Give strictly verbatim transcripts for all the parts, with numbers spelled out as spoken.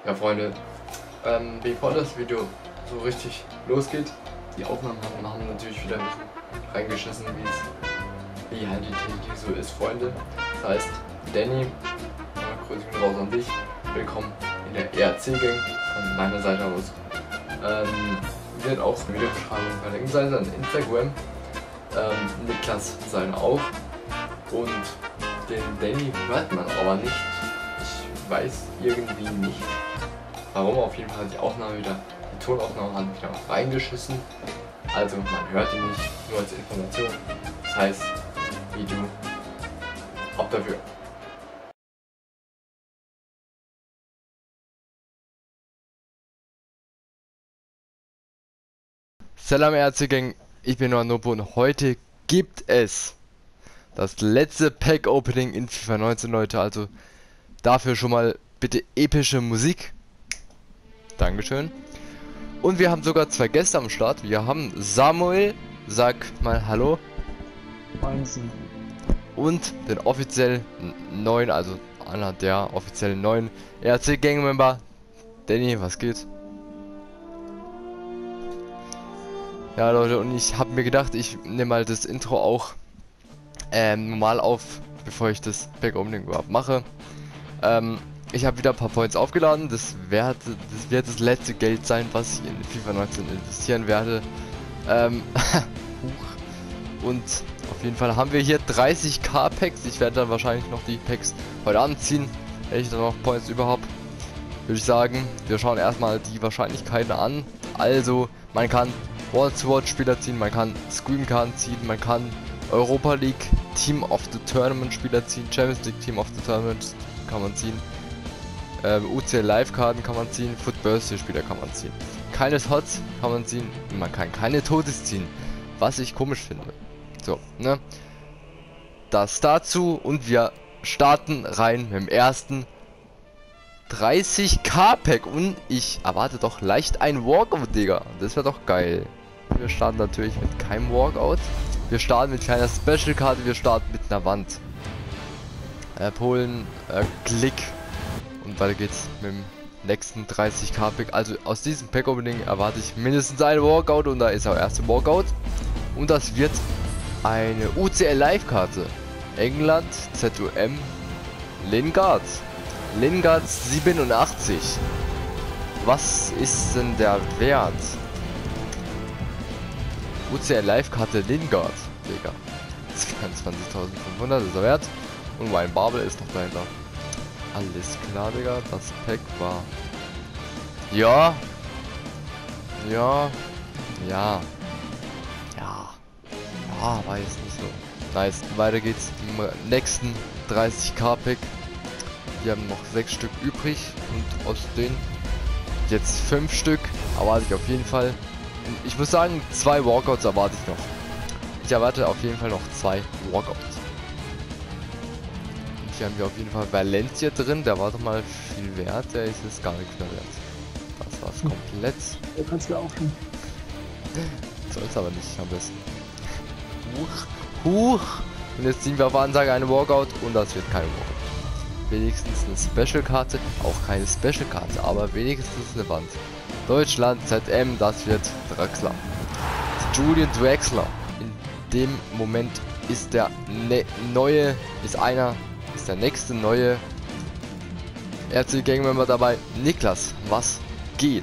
Ja, Freunde, ähm, bevor das Video so richtig losgeht, die Aufnahmen haben, haben natürlich wieder ein bisschen reingeschissen, wie es wie halt die Technik so ist, Freunde. Das heißt, Danny, äh, Grüße gehen raus an dich, willkommen in der E R C-Gang von meiner Seite aus. Ähm, wird auch in der Videobeschreibung verlinkt sein, sein Instagram, ähm, Niklas sein auch, und den Danny hört man aber nicht. Ich weiß irgendwie nicht warum. Auf jeden Fall hat die Aufnahme wieder, die Tonaufnahme hat wieder reingeschissen. Also man hört ihn nicht, nur als Information. Das heißt, Video ab dafür. Salam E R C-Gang, ich bin Nopo und heute gibt es das letzte Pack-Opening in FIFA neunzehn, Leute. Also dafür schon mal bitte epische Musik. Dankeschön. Und wir haben sogar zwei Gäste am Start. Wir haben Samuel, sag mal Hallo. Wahnsinn. Und den offiziell neuen, also einer der offiziellen neuen E R C-Gang-Member, Danny, was geht? Ja, Leute, und ich habe mir gedacht, ich nehme mal das Intro auch ähm, normal auf, bevor ich das Pack-Opening überhaupt mache. Ähm, ich habe wieder ein paar Points aufgeladen. Das, werd, das wird das letzte Geld sein, was ich in FIFA neunzehn investieren werde. Ähm, und auf jeden Fall haben wir hier dreißig K Packs. Ich werde dann wahrscheinlich noch die Packs heute Abend ziehen, wenn ich dann noch Points überhaupt. Würde ich sagen, wir schauen erstmal die Wahrscheinlichkeiten an. Also, man kann World-to-World-Spieler ziehen, man kann Scream-Karten ziehen, man kann Europa League Team of the Tournament Spieler ziehen, Champions League Team of the Tournament kann man ziehen, ähm, U C L Live-Karten kann man ziehen, Foot-Birthday-Spieler kann man ziehen. Keine Hots kann man ziehen, man kann keine Totes ziehen, was ich komisch finde. So, ne? Das dazu, und wir starten rein mit dem ersten dreißig K Pack und ich erwarte doch leicht ein Walkout, Digga. Das wäre doch geil. Wir starten natürlich mit keinem Walkout. Wir starten mit keiner Special-Karte, wir starten mit einer Wand. Äh, Polen, äh, Klick. Und weiter geht's mit dem nächsten dreißig K Pack. Also aus diesem Pack-Opening erwarte ich mindestens ein Walkout, und da ist auch erste Walkout. Und das wird eine U C L Live-Karte. England, Z U M, Lingard. Lingard siebenundachtzig. Was ist denn der Wert? U C L Live-Karte Lingard, Digga. zweiundzwanzigtausendfünfhundert ist der Wert. Und mein Babel ist noch dahinter. Alles klar, Digga. Das Pack war... Ja. Ja. Ja. Ja. Ja, war jetzt nicht so. Nice. Weiter geht's im nächsten dreißig K Pack. Wir haben noch sechs Stück übrig. Und aus denen jetzt fünf Stück erwarte ich auf jeden Fall. Und ich muss sagen, zwei Walkouts erwarte ich noch. Ich erwarte auf jeden Fall noch zwei Walkouts. Und hier haben wir auf jeden Fall Valencia drin. Der war doch mal viel wert. Der ist jetzt gar nichts mehr wert. Das war's hm. komplett. Du kannst laufen. Soll's aber nicht am besten. Huch. Huch. Und jetzt ziehen wir auf Ansage eine Walkout. Und das wird keine Walkout. Wenigstens eine Special-Karte. Auch keine Special-Karte, aber wenigstens eine Wand. Deutschland, Z M, das wird Draxler. Julian Draxler. In dem Moment ist der ne neue, ist einer, ist der nächste neue E R C-Gang-Member dabei. Niklas, was geht?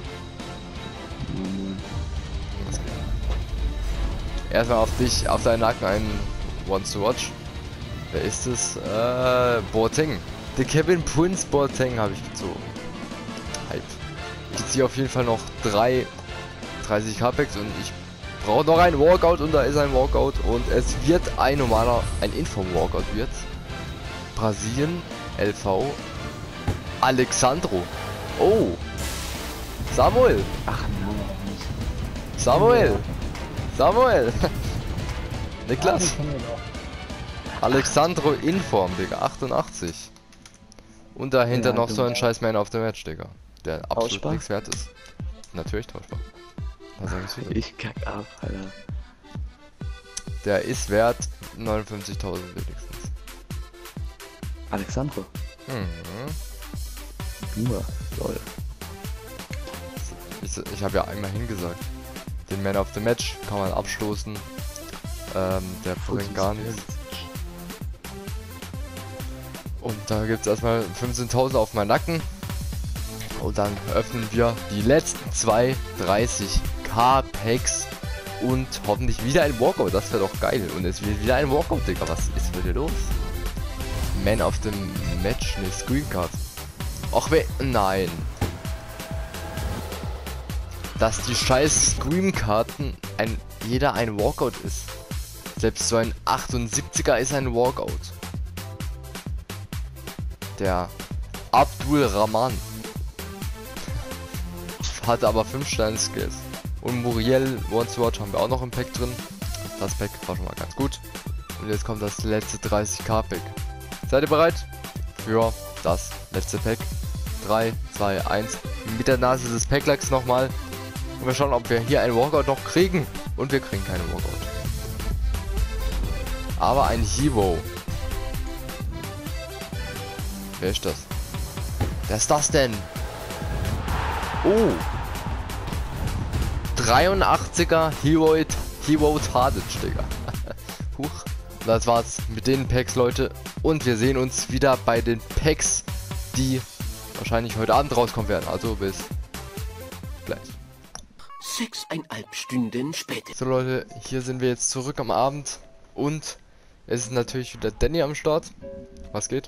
Erstmal auf dich, auf deinen Nacken einen One to Watch. Wer ist es? Äh, Boateng. Der Kevin Prince Boateng habe ich gezogen. Hype. Ich ziehe auf jeden Fall noch drei dreißig K Packs und ich brauche noch einen Walkout, und da ist ein Walkout, und es wird ein normaler, ein Inform-Walkout wird. Brasilien, L V, Alexandro. Oh! Samuel! Ach nein. Samuel! Samuel! Niklas! Alexandro Inform, Digga, achtundachtzig. Und dahinter ja, noch so ein scheiß Man of the Match, Digga. Der absolut tauschbar? Nichts wert ist. Natürlich tauschbar. Was sagst du? Ich kack ab, Alter. Der ist wert neunundfünfzigtausend wenigstens. Alexandro. Mhm. Nur, lol. Ich, ich habe ja einmal hingesagt. Den Man of the Match kann man abstoßen. Ähm, der bringt gar nichts. Und da gibt es erstmal fünfzehntausend auf meinen Nacken. Und dann öffnen wir die letzten zwei dreißig K Packs. Und hoffentlich wieder ein Walkout. Das wäre doch geil. Und es wird wieder ein Walkout, Digga. Was ist mit dir los? Man of the Match, ne, Screen Card. Ach we... Nein. Dass die scheiß Scream-Karten ein, jeder ein Walkout ist. Selbst so ein achtundsiebziger ist ein Walkout. Der Abdul Rahman hatte aber fünf Sterne Skills. Und Muriel One Sword haben wir auch noch im Pack drin. Das Pack war schon mal ganz gut. Und jetzt kommt das letzte dreißig K Pack. Seid ihr bereit für das letzte Pack? drei, zwei, eins. Mit der Nase des Packlacks nochmal. Und wir schauen, ob wir hier einen Walkout noch kriegen. Und wir kriegen keine Walkout. Aber ein Hero. Wer ist das? Wer ist das denn? Oh. dreiundachtziger Hero, Hero Tadic, Digga. Huch. Das war's mit den Packs, Leute. Und wir sehen uns wieder bei den Packs, die wahrscheinlich heute Abend rauskommen werden. Also bis gleich. Sechseinhalb Stunden später. So Leute, hier sind wir jetzt zurück am Abend. Und es ist natürlich wieder Danny am Start. Was geht?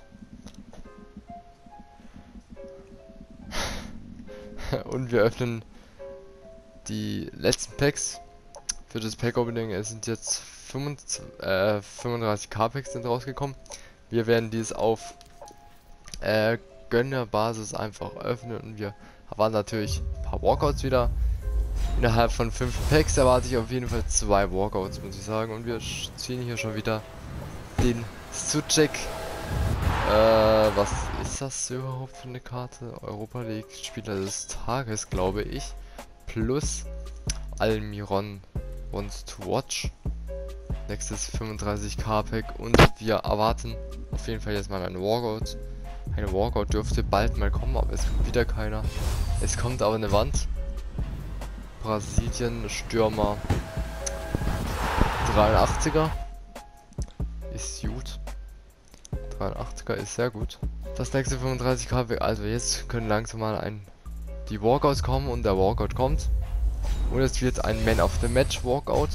Und wir öffnen die letzten Packs für das Pack Opening. Es sind jetzt fünfunddreißig K Packs sind rausgekommen. Wir werden dies auf äh, Gönnerbasis einfach öffnen und wir haben natürlich ein paar Walkouts wieder. Innerhalb von fünf Packs erwarte ich auf jeden Fall zwei Walkouts, muss ich sagen. Und wir ziehen hier schon wieder den Suchek. Äh, was ist das überhaupt für eine Karte? Europa League Spieler des Tages, glaube ich. Plus Almiron Wants to Watch. Nächstes fünfunddreißig K Pack und wir erwarten auf jeden Fall jetzt mal einen Walkout. Eine Walkout dürfte bald mal kommen, aber es kommt wieder keiner. Es kommt aber eine Wand. Brasilien Stürmer dreiundachtziger ist gut. dreiundachtziger ist sehr gut. Das nächste fünfunddreißig K Pack, also jetzt können langsam mal ein die Walkouts kommen und der Walkout kommt. Und es wird ein Man of the Match Walkout.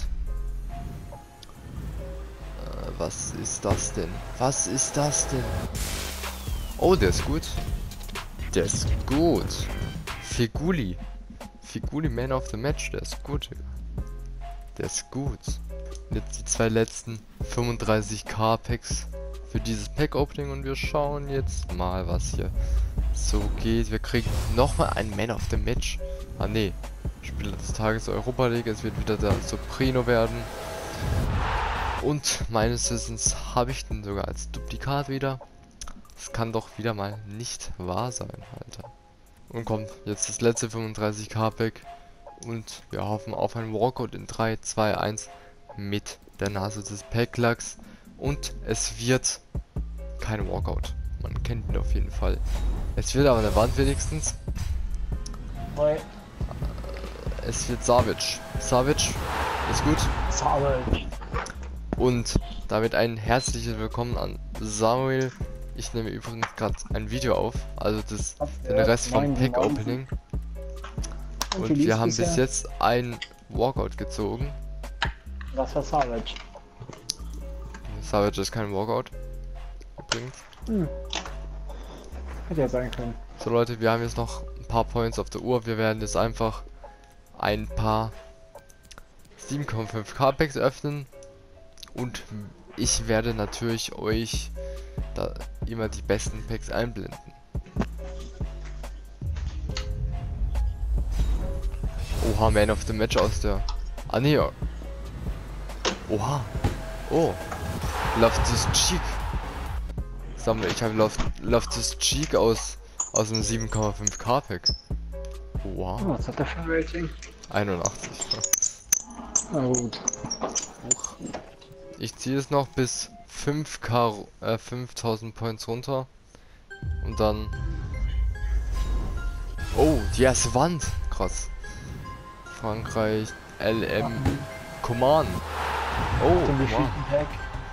Äh, was ist das denn? Was ist das denn? Oh, der ist gut. Der ist gut. Figuli. Figuli Man of the Match, der ist gut. Der ist gut. Und jetzt die zwei letzten fünfunddreißig K Packs für dieses Pack Opening und wir schauen jetzt mal, was hier so geht. Wir kriegen nochmal einen Man of the Match. Ah ne, Spieler des Tages Europa League. Es wird wieder der Soprino werden. Und meines Wissens habe ich den sogar als Duplikat wieder. Das kann doch wieder mal nicht wahr sein, Alter. Und kommt jetzt das letzte fünfunddreißig K Pack. Und wir hoffen auf einen Walkout in drei, zwei, eins mit der Nase des Packlacks. Und es wird kein Walkout. Man kennt ihn auf jeden Fall. Es wird aber eine Wand wenigstens. Hi. Es wird Savage. Savage ist gut. Savage. Und damit ein herzliches Willkommen an Samuel. Ich nehme übrigens gerade ein Video auf. Also das den Rest vom Pack Opening. Und wir haben bis jetzt ein Walkout gezogen. Was war Savage? Savage ist kein Walkout. Übrigens. Hm. Hätte ja sein können. So Leute, wir haben jetzt noch ein paar Points auf der Uhr. Wir werden jetzt einfach ein paar sieben Komma fünf K Packs öffnen. Und ich werde natürlich euch da immer die besten Packs einblenden. Oha, Man of the Match aus der... Ah ne. Oha. Oh. Loftus Cheek. Sammle, ich habe Loftus Cheek aus aus dem sieben Komma fünf K Pack. Wow. Oh, was hat der für ein Rating? einundachtzig. Na gut. Huch. Ich ziehe es noch bis fünf K, äh, fünftausend Points runter. Und dann Oh, die erste Wand. Krass. Frankreich, L M, Command. Oh, Zum Command. gefühlten Pack.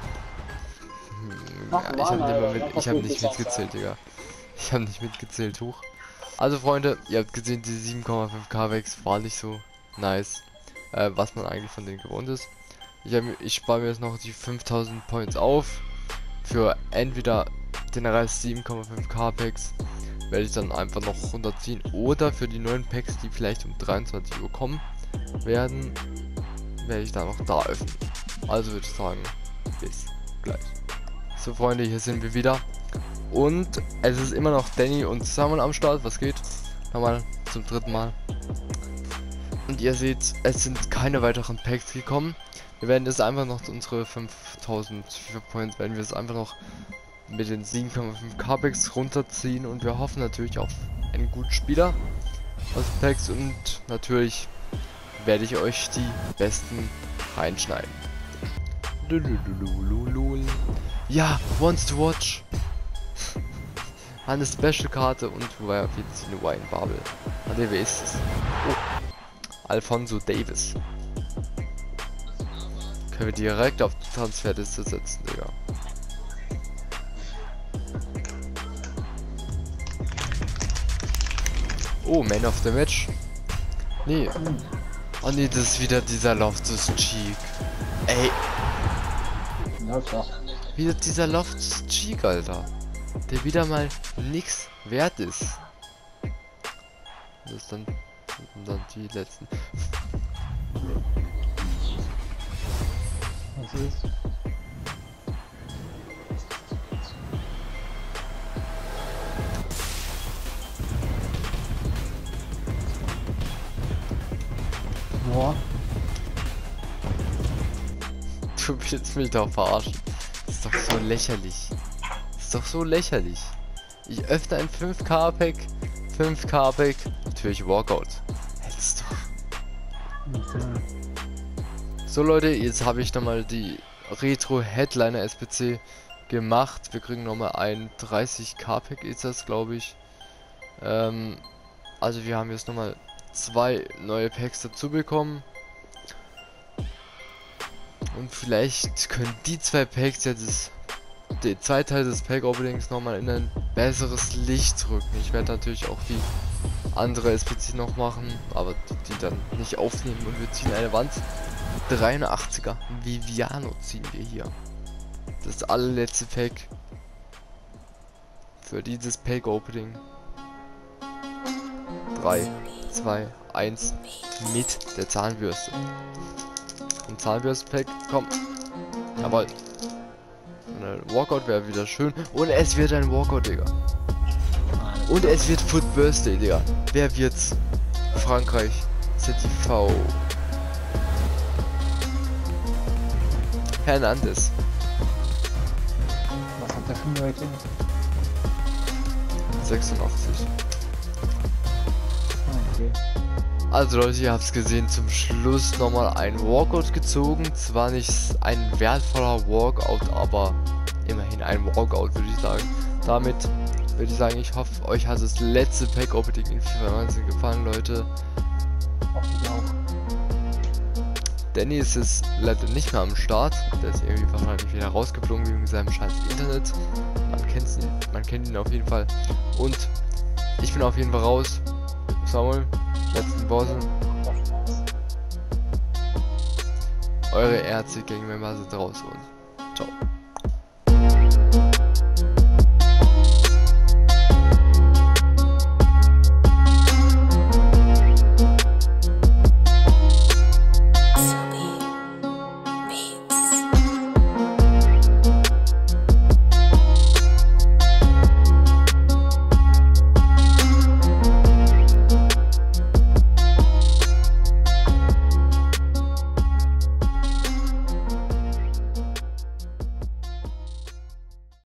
Hm, Ach, ja, ich habe Mann, nicht, Alter, mit, ich hab das nicht wird jetzt mitgezählt, Digga. Ich habe nicht mitgezählt, hoch. Also Freunde, ihr habt gesehen, die sieben Komma fünf K Vex war nicht so nice, äh, was man eigentlich von denen gewohnt ist. Ich, hab, ich spare mir jetzt noch die fünftausend Points auf für entweder den Rest sieben Komma fünf K Packs, werde ich dann einfach noch runterziehen, oder für die neuen Packs, die vielleicht um dreiundzwanzig Uhr kommen werden, werde ich dann noch da öffnen. Also würde ich sagen, bis gleich. So Freunde, hier sind wir wieder. Und es ist immer noch Danny und Samuel am Start. Was geht? Nochmal zum dritten Mal. Und ihr seht, es sind keine weiteren Packs gekommen. Wir werden jetzt einfach noch unsere fünftausend FIFA Points, werden wir es einfach noch mit den sieben Komma fünf K Packs runterziehen. Und wir hoffen natürlich auf einen guten Spieler aus Packs. Und natürlich werde ich euch die besten reinschneiden. Lululululul. Ja, Wants to Watch. Eine Special-Karte und woher wird sie eine Wine Bubble? Ah, der wer ist es? Oh. Alfonso Davis. Können wir direkt auf die Transferliste setzen, Digga. Oh, Man of the Match. Nee. Oh nee, das ist wieder dieser Loftus-Cheek. Ey. Ja, klar. Wieder dieser Loftus-Cheek, Alter. Der wieder mal nix wert ist. Das ist dann, dann die letzten. Was ist? Boah. Du willst mich doch verarschen. Das ist doch so lächerlich. Das ist doch so lächerlich. Ich öffne ein fünf K Pack. fünf K Pack. Natürlich Walkout. Hey, das ist doch... So Leute, jetzt habe ich nochmal die Retro Headliner S P C gemacht. Wir kriegen nochmal ein dreißig K Pack ist das, glaube ich. Ähm, also wir haben jetzt nochmal zwei neue Packs dazu bekommen. Und vielleicht können die zwei Packs jetzt den zweiten Teil des Pack Openings nochmal in ein besseres Licht rücken. Ich werde natürlich auch die andere S P C noch machen, aber die, die dann nicht aufnehmen, und wir ziehen eine Wand. dreiundachtziger Viviano ziehen wir hier. Das allerletzte Pack für dieses Pack Opening. drei, zwei, eins mit der Zahnbürste. Ein Zahnbürsten-Pack, komm. Jawohl. Ein Walkout wäre wieder schön. Und es wird ein Walkout, Digga. Und es wird Foot Birthday, Digga. Wer wird's? Frankreich. Z V. Hernandez. Was hat der für ein Rating? sechsundachtzig. Ah, okay. Also Leute, ihr habt es gesehen, zum Schluss nochmal ein Walkout gezogen. Zwar nicht ein wertvoller Walkout, aber immerhin ein Walkout, würde ich sagen. Damit würde ich sagen, ich hoffe, euch hat das letzte Pack Opening in FIFA neunzehn gefallen, Leute. Auch auch. Danny ist jetzt leider nicht mehr am Start. Der ist irgendwie wahrscheinlich wieder rausgeflogen wegen seinem scheiß Internet. Man kennt ihn, man kennt ihn auf jeden Fall. Und ich bin auf jeden Fall raus. Samuel, letzten Worte. Eure Ärzte gegen Member sind raus und ciao.